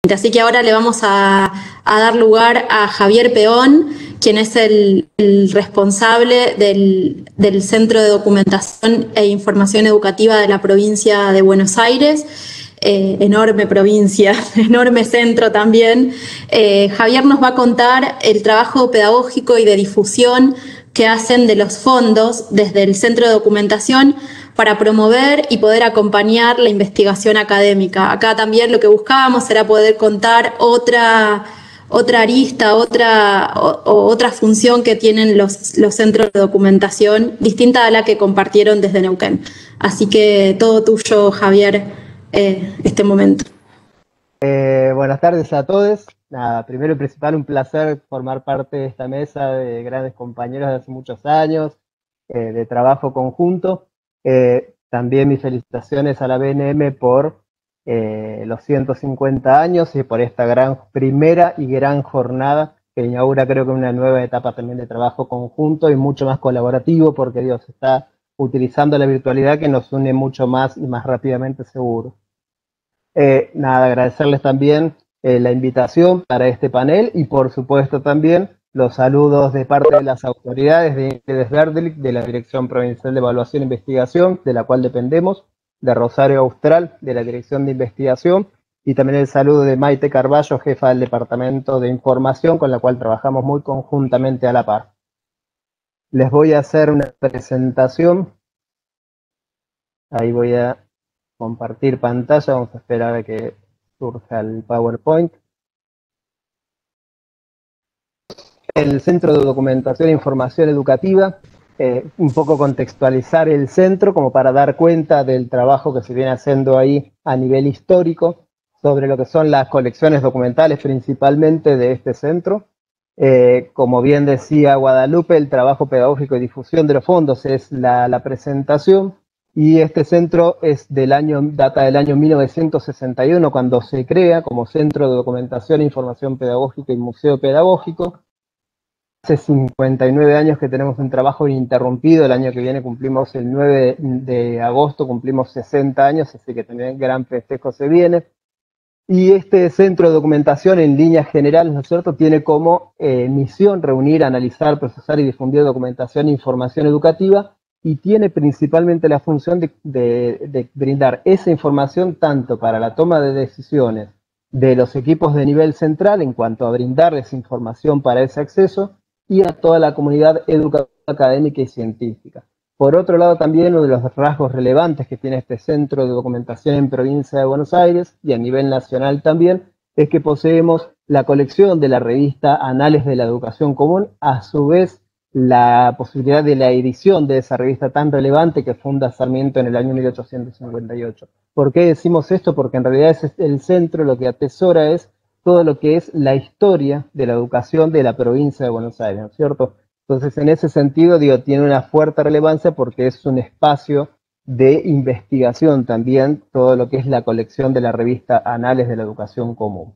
Así que ahora le vamos a dar lugar a Javier Peón, quien es el responsable del Centro de Documentación e Información Educativa de la provincia de Buenos Aires. Enorme provincia, enorme centro también. Javier nos va a contar el trabajo pedagógico y de difusión que hacen de los fondos desde el Centro de Documentación para promover y poder acompañar la investigación académica. Acá también lo que buscábamos era poder contar otra arista, otra función que tienen los centros de documentación, distinta a la que compartieron desde Neuquén. Así que todo tuyo, Javier, este momento. Buenas tardes a todos. Nada, primero y principal, un placer formar parte de esta mesa de grandes compañeros de hace muchos años, de trabajo conjunto. También mis felicitaciones a la BNM por los 150 años y por esta primera y gran jornada que inaugura, creo que una nueva etapa también de trabajo conjunto y mucho más colaborativo, porque Dios está utilizando la virtualidad que nos une mucho más y más rápidamente, seguro. Nada, agradecerles también la invitación para este panel y por supuesto también los saludos de parte de las autoridades de Ingrid Sverdlik, de la Dirección Provincial de Evaluación e Investigación, de la cual dependemos, de Rosario Austral, de la Dirección de Investigación, y también el saludo de Maite Carballo, jefa del Departamento de Información, con la cual trabajamos muy conjuntamente a la par. Les voy a hacer una presentación. Ahí voy a compartir pantalla, vamos a esperar a que surja el PowerPoint. El Centro de Documentación e Información Educativa, un poco contextualizar el centro como para dar cuenta del trabajo que se viene haciendo ahí a nivel histórico sobre lo que son las colecciones documentales principalmente de este centro. Como bien decía Guadalupe, el trabajo pedagógico y difusión de los fondos es la presentación. Y este centro data del año 1961, cuando se crea como Centro de Documentación e Información Pedagógica y Museo Pedagógico. Hace 59 años que tenemos un trabajo ininterrumpido. El año que viene cumplimos, el 9 de agosto, cumplimos 60 años, así que también gran festejo se viene. Y este centro de documentación, en líneas generales, ¿no es cierto?, tiene como misión reunir, analizar, procesar y difundir documentación e información educativa, y tiene principalmente la función de brindar esa información tanto para la toma de decisiones de los equipos de nivel central en cuanto a brindarles información para ese acceso y a toda la comunidad educativa, académica y científica. Por otro lado, también uno de los rasgos relevantes que tiene este centro de documentación en provincia de Buenos Aires y a nivel nacional también es que poseemos la colección de la revista Anales de la Educación Común, a su vez la posibilidad de la edición de esa revista tan relevante que funda Sarmiento en el año 1858. ¿Por qué decimos esto? Porque en realidad el centro lo que atesora es todo lo que es la historia de la educación de la provincia de Buenos Aires, ¿no es cierto? Entonces, en ese sentido, tiene una fuerte relevancia porque es un espacio de investigación también, todo lo que es la colección de la revista Anales de la Educación Común.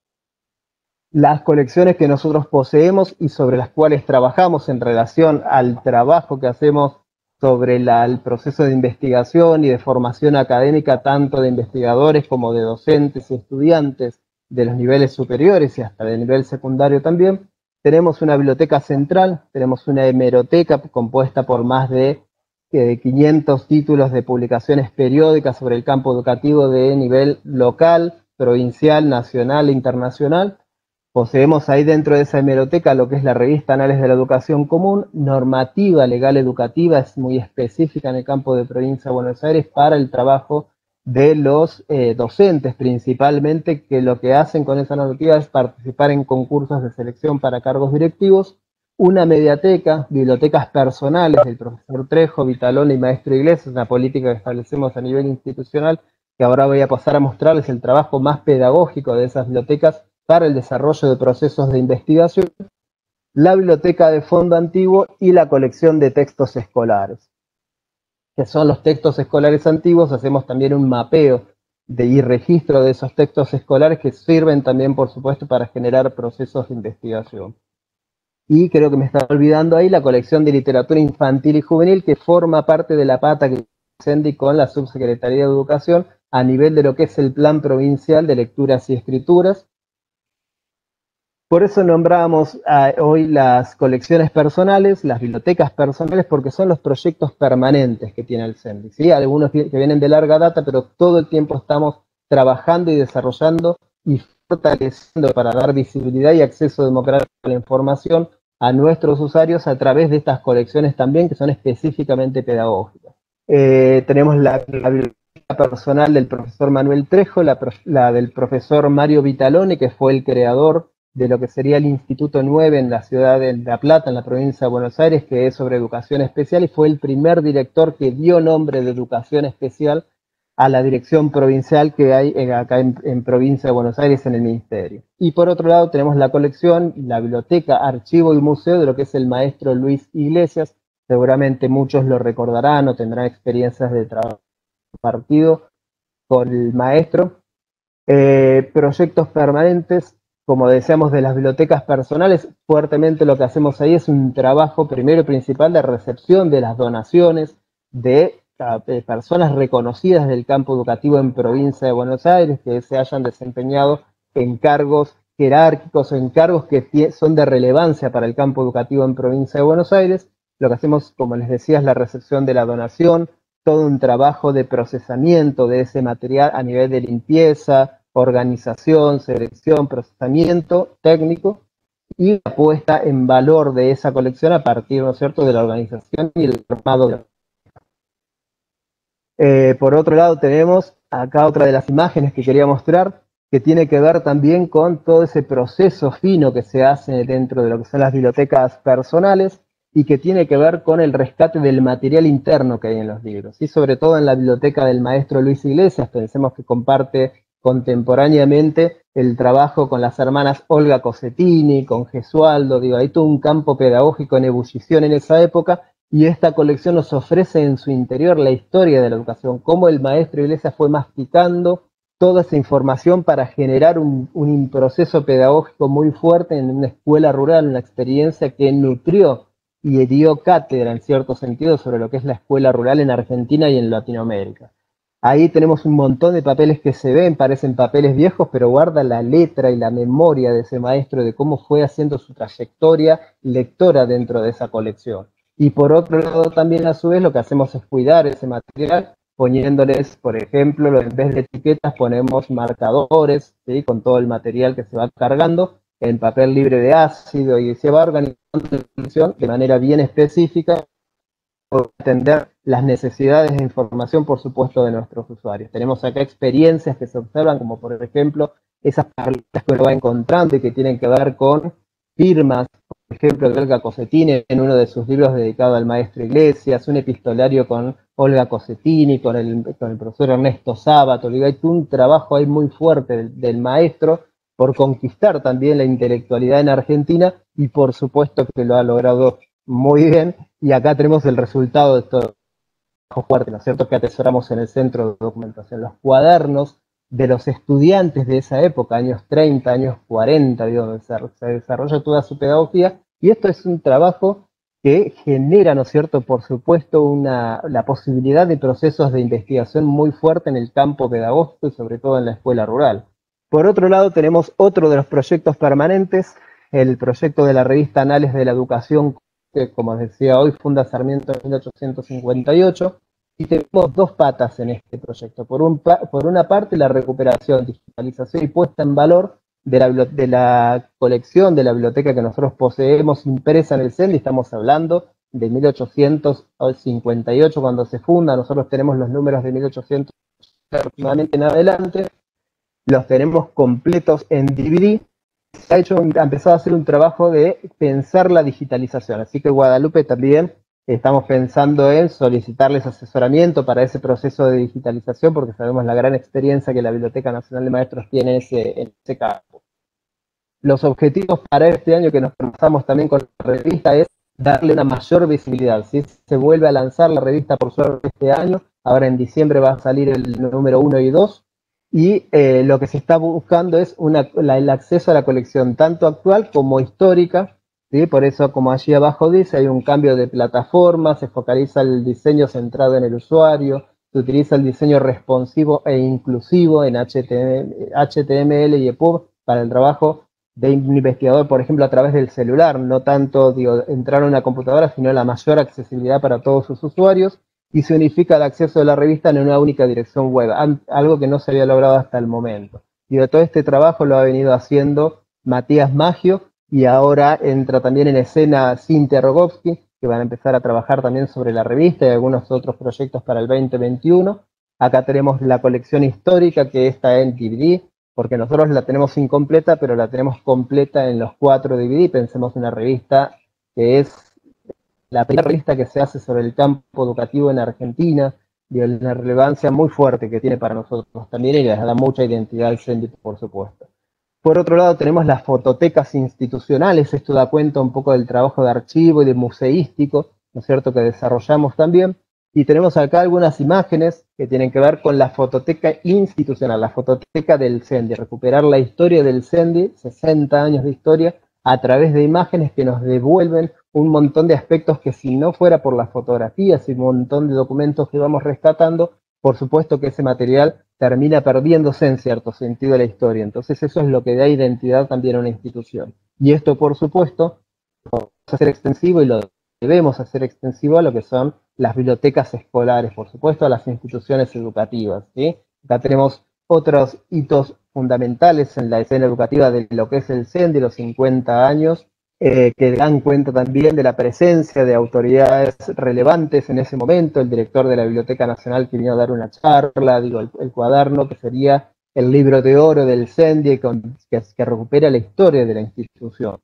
Las colecciones que nosotros poseemos y sobre las cuales trabajamos en relación al trabajo que hacemos sobre el proceso de investigación y de formación académica, tanto de investigadores como de docentes y estudiantes de los niveles superiores y hasta del nivel secundario también. Tenemos una biblioteca central, tenemos una hemeroteca compuesta por más de 500 títulos de publicaciones periódicas sobre el campo educativo de nivel local, provincial, nacional e internacional. Poseemos ahí dentro de esa hemeroteca lo que es la revista Anales de la Educación Común, normativa legal educativa, es muy específica en el campo de provincia de Buenos Aires para el trabajo de los docentes principalmente, que lo que hacen con esa normativa es participar en concursos de selección para cargos directivos. Una mediateca, bibliotecas personales del profesor Trejo, Vitalone y Maestro Iglesias, una política que establecemos a nivel institucional, que ahora voy a pasar a mostrarles el trabajo más pedagógico de esas bibliotecas para el desarrollo de procesos de investigación, la biblioteca de fondo antiguo y la colección de textos escolares, que son los textos escolares antiguos. Hacemos también un mapeo y registro de esos textos escolares que sirven también, por supuesto, para generar procesos de investigación. Y creo que me está olvidando ahí la colección de literatura infantil y juvenil, que forma parte de la pata que Sendy con la Subsecretaría de Educación a nivel de lo que es el Plan Provincial de Lecturas y Escrituras. Por eso nombramos hoy las colecciones personales, las bibliotecas personales, porque son los proyectos permanentes que tiene el CENDI, ¿sí? Algunos que vienen de larga data, pero todo el tiempo estamos trabajando y desarrollando y fortaleciendo para dar visibilidad y acceso democrático a la información a nuestros usuarios a través de estas colecciones también, que son específicamente pedagógicas. Tenemos la biblioteca personal del profesor Manuel Trejo, la del profesor Mario Vitalone, que fue el creador de lo que sería el Instituto 9 en la ciudad de La Plata, en la provincia de Buenos Aires, que es sobre educación especial, y fue el primer director que dio nombre de educación especial a la dirección provincial que hay acá en provincia de Buenos Aires en el ministerio. Y por otro lado tenemos la colección, la biblioteca, archivo y museo de lo que es el maestro Luis Iglesias. Seguramente muchos lo recordarán o tendrán experiencias de trabajo compartido con el maestro. Proyectos permanentes, como decíamos, de las bibliotecas personales. Fuertemente lo que hacemos ahí es un trabajo primero y principal de recepción de las donaciones de personas reconocidas del campo educativo en provincia de Buenos Aires, que se hayan desempeñado en cargos jerárquicos o en cargos que son de relevancia para el campo educativo en provincia de Buenos Aires. Lo que hacemos, como les decía, es la recepción de la donación, todo un trabajo de procesamiento de ese material a nivel de limpieza, organización, selección, procesamiento técnico y la puesta en valor de esa colección a partir, ¿no es cierto?, de la organización y el formado de por otro lado tenemos acá otra de las imágenes que quería mostrar, que tiene que ver también con todo ese proceso fino que se hace dentro de lo que son las bibliotecas personales y que tiene que ver con el rescate del material interno que hay en los libros. Y sobre todo en la biblioteca del maestro Luis Iglesias, pensemos que comparte contemporáneamente el trabajo con las hermanas Olga Cosetini, con Gesualdo, digo, hay todo un campo pedagógico en ebullición en esa época. Y esta colección nos ofrece en su interior la historia de la educación, cómo el maestro Iglesias fue masticando toda esa información para generar un proceso pedagógico muy fuerte en una escuela rural, una experiencia que nutrió y dio cátedra en cierto sentido sobre lo que es la escuela rural en Argentina y en Latinoamérica. Ahí tenemos un montón de papeles que se ven, parecen papeles viejos, pero guarda la letra y la memoria de ese maestro, de cómo fue haciendo su trayectoria lectora dentro de esa colección. Y por otro lado también a su vez lo que hacemos es cuidar ese material poniéndoles, por ejemplo, en vez de etiquetas ponemos marcadores, ¿sí?, con todo el material que se va cargando en papel libre de ácido y se va organizando la colección de manera bien específica para atender las necesidades de información, por supuesto, de nuestros usuarios. Tenemos acá experiencias que se observan, como por ejemplo esas tablitas que uno va encontrando y que tienen que ver con firmas, por ejemplo, de Olga Cosetini en uno de sus libros dedicado al maestro Iglesias, un epistolario con Olga Cosetini, con el profesor Ernesto Sábato. Hay un trabajo ahí muy fuerte del maestro por conquistar también la intelectualidad en Argentina y por supuesto que lo ha logrado muy bien. Y acá tenemos el resultado de todo fuerte, ¿no es cierto?, que atesoramos en el centro de documentación, los cuadernos de los estudiantes de esa época, años 30, años 40, digo, donde se desarrolla toda su pedagogía, y esto es un trabajo que genera, ¿no es cierto?, por supuesto, la posibilidad de procesos de investigación muy fuerte en el campo pedagógico y sobre todo en la escuela rural. Por otro lado, tenemos otro de los proyectos permanentes, el proyecto de la revista Anales de la Educación, que, como decía hoy, funda Sarmiento en 1858, y tenemos dos patas en este proyecto. Por una parte, la recuperación, digitalización y puesta en valor de la colección de la biblioteca que nosotros poseemos impresa en el CENDI. Estamos hablando de 1858 cuando se funda. Nosotros tenemos los números de 1800 aproximadamente en adelante. Los tenemos completos en DVD. Se ha empezado a hacer un trabajo de pensar la digitalización. Así que Guadalupe también estamos pensando en solicitarles asesoramiento para ese proceso de digitalización, porque sabemos la gran experiencia que la Biblioteca Nacional de Maestros tiene en ese campo. Los objetivos para este año que nos trazamos también con la revista es darle una mayor visibilidad, ¿sí? Se vuelve a lanzar la revista por suerte este año, ahora en diciembre va a salir el número 1 y 2, y lo que se está buscando es el acceso a la colección tanto actual como histórica, ¿sí? Por eso, como allí abajo dice, hay un cambio de plataforma, se focaliza el diseño centrado en el usuario, se utiliza el diseño responsivo e inclusivo en HTML y EPUB para el trabajo de un investigador, por ejemplo, a través del celular, no tanto entrar a una computadora, sino la mayor accesibilidad para todos sus usuarios, y se unifica el acceso de la revista en una única dirección web, algo que no se había logrado hasta el momento. Y de todo este trabajo lo ha venido haciendo Matías Maggio, y ahora entra también en escena Cintia Rogovsky, que van a empezar a trabajar también sobre la revista y algunos otros proyectos para el 2021. Acá tenemos la colección histórica, que está en DVD, porque nosotros la tenemos incompleta, pero la tenemos completa en los 4 DVD. Pensemos en una revista que es la primera revista que se hace sobre el campo educativo en Argentina, y una relevancia muy fuerte que tiene para nosotros también, y les da mucha identidad al CENDI, por supuesto. Por otro lado, tenemos las fototecas institucionales. Esto da cuenta un poco del trabajo de archivo y de museístico, ¿no es cierto?, que desarrollamos también. Y tenemos acá algunas imágenes que tienen que ver con la fototeca institucional, la fototeca del CENDI, recuperar la historia del CENDI, 60 años de historia, a través de imágenes que nos devuelven un montón de aspectos que, si no fuera por las fotografías y un montón de documentos que vamos rescatando, por supuesto que ese material termina perdiéndose en cierto sentido de la historia. Entonces eso es lo que da identidad también a una institución. Y esto, por supuesto, lo vamos a hacer extensivo, y lo debemos hacer extensivo a lo que son las bibliotecas escolares, por supuesto, a las instituciones educativas, ¿sí? Acá tenemos otros hitos fundamentales en la escena educativa de lo que es el CENDI, los 50 años, que dan cuenta también de la presencia de autoridades relevantes en ese momento, el director de la Biblioteca Nacional que vino a dar una charla, el cuaderno que sería el libro de oro del CENDI, que recupera la historia de la institución.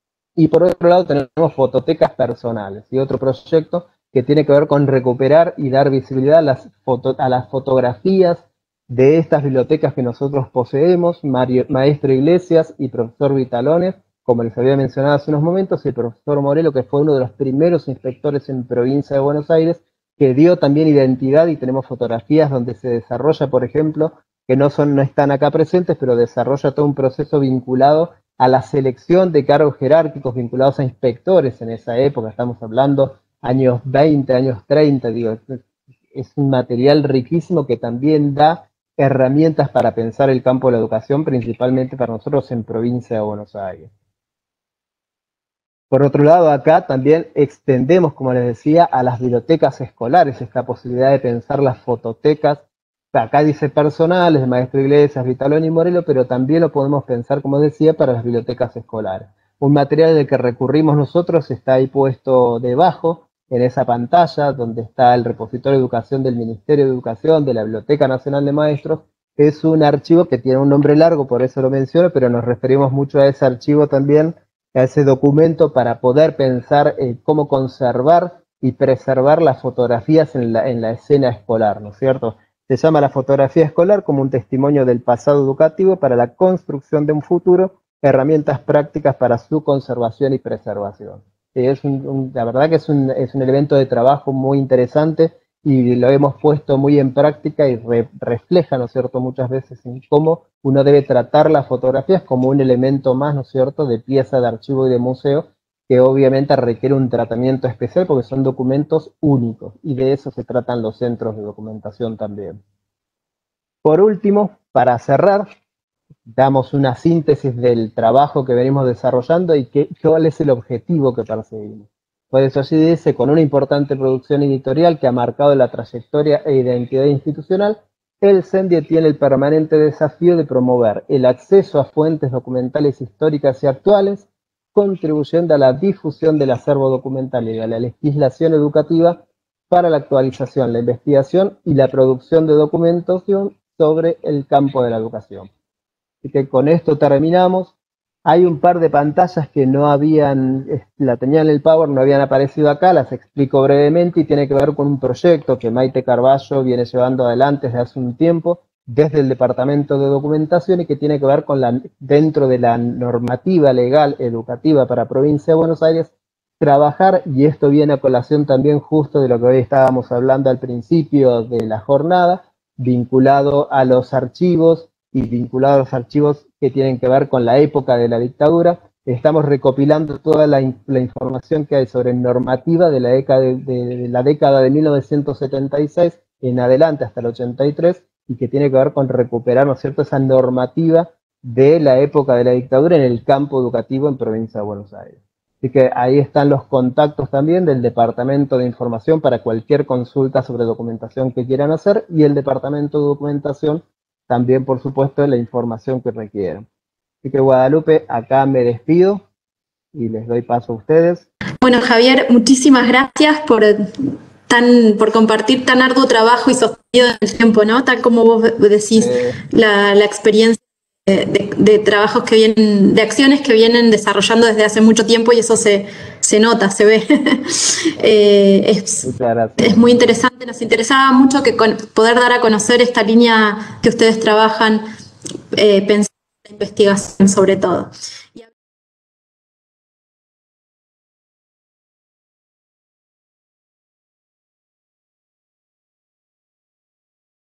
Y por otro lado tenemos fototecas personales, y otro proyecto que tiene que ver con recuperar y dar visibilidad a las fotografías de estas bibliotecas que nosotros poseemos, maestro Iglesias y profesor Vitalones, como les había mencionado hace unos momentos, el profesor Morelo, que fue uno de los primeros inspectores en provincia de Buenos Aires, que dio también identidad, y tenemos fotografías donde se desarrolla, por ejemplo, que no están acá presentes, pero desarrolla todo un proceso vinculado a la selección de cargos jerárquicos vinculados a inspectores en esa época. Estamos hablando años 20, años 30, digo, es un material riquísimo que también da herramientas para pensar el campo de la educación, principalmente para nosotros en provincia de Buenos Aires. Por otro lado, acá también extendemos, como les decía, a las bibliotecas escolares esta posibilidad de pensar las fototecas. Acá dice personales, de Maestro Iglesias, Vitaloni y Morelo, pero también lo podemos pensar, como decía, para las bibliotecas escolares. Un material del que recurrimos nosotros está ahí puesto debajo, en esa pantalla, donde está el repositorio de educación del Ministerio de Educación, de la Biblioteca Nacional de Maestros. Es un archivo que tiene un nombre largo, por eso lo menciono, pero nos referimos mucho a ese archivo también, a ese documento, para poder pensar cómo conservar y preservar las fotografías en la escena escolar, ¿no es cierto? Se llama la fotografía escolar como un testimonio del pasado educativo para la construcción de un futuro, herramientas prácticas para su conservación y preservación. La verdad que es un elemento de trabajo muy interesante, y lo hemos puesto muy en práctica, y refleja, ¿no es cierto?, muchas veces en cómo uno debe tratar las fotografías como un elemento más, ¿no es cierto?, de pieza de archivo y de museo, que obviamente requiere un tratamiento especial porque son documentos únicos, y de eso se tratan los centros de documentación también. Por último, para cerrar, damos una síntesis del trabajo que venimos desarrollando y cuál es el objetivo que perseguimos. Por eso allí dice: con una importante producción editorial que ha marcado la trayectoria e identidad institucional, el CENDI tiene el permanente desafío de promover el acceso a fuentes documentales históricas y actuales, contribuyendo a la difusión del acervo documental y a la legislación educativa para la actualización, la investigación y la producción de documentación sobre el campo de la educación. Así que con esto terminamos. Hay un par de pantallas que no habían, la tenían en el Power, no habían aparecido acá, las explico brevemente, y tiene que ver con un proyecto que Maite Carballo viene llevando adelante desde hace un tiempo, desde el Departamento de Documentación, y que tiene que ver con dentro de la normativa legal educativa para Provincia de Buenos Aires, trabajar, y esto viene a colación también justo de lo que hoy estábamos hablando al principio de la jornada, vinculado a los archivos, y vinculado a los archivos que tienen que ver con la época de la dictadura. Estamos recopilando toda la información que hay sobre normativa de la década de 1976 en adelante hasta el 83, y que tiene que ver con recuperar, ¿no es cierto?, esa normativa de la época de la dictadura en el campo educativo en Provincia de Buenos Aires. Así que ahí están los contactos también del Departamento de Información para cualquier consulta sobre documentación que quieran hacer, y el Departamento de Documentación también, por supuesto, la información que requieran. Así que, Guadalupe, acá me despido y les doy paso a ustedes. Bueno, Javier, muchísimas gracias por compartir tan arduo trabajo y sostenido en el tiempo, ¿no? Tal como vos decís, la experiencia de trabajos que vienen, de acciones que vienen desarrollando desde hace mucho tiempo, y eso se nota, se ve. Es muy interesante, nos interesaba mucho poder dar a conocer esta línea que ustedes trabajan, pensando en la investigación sobre todo.